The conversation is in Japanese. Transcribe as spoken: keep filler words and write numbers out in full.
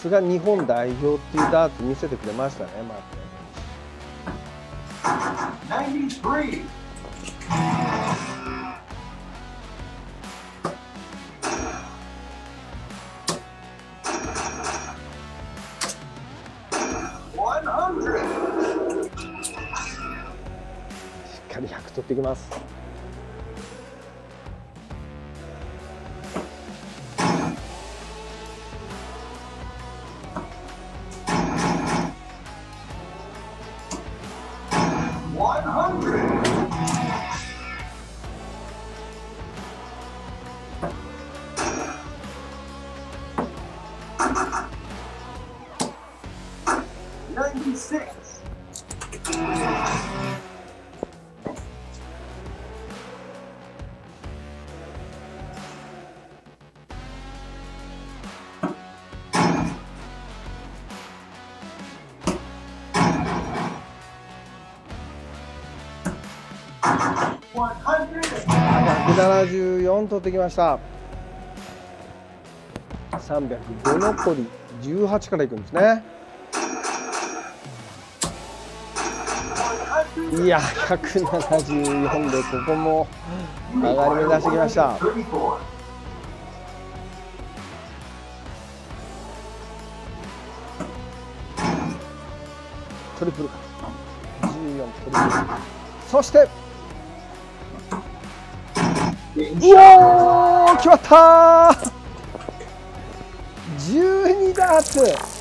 すが日本代表っていうダーツ見せてくれましたね、まあ、 きゅうじゅうさん。ひっかりひゃく取っていきます。ひゃくななじゅうよん取ってきました。さんびゃくご残りじゅうはちからいくんですね。いや、ひゃくななじゅうよんでここも上がり目指してきました。トリプルかじゅうよんトリプル、そしてうおー決まったー。じゅうにダーツ。